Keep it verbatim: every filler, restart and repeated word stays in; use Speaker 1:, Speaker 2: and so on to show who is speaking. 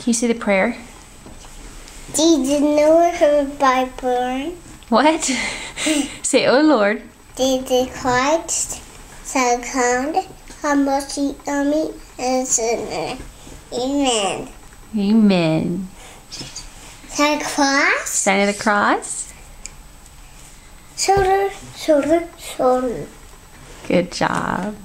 Speaker 1: Can you say the prayer?
Speaker 2: Jesus Noah heard by born.
Speaker 1: What? Say, oh Lord.
Speaker 2: Jesus Christ, shall come, have mercy on me, and sinner. Amen.
Speaker 1: Amen.
Speaker 2: Santa Claus.
Speaker 1: Sign of the cross.
Speaker 2: Shoulder, shoulder, shoulder.
Speaker 1: Good job.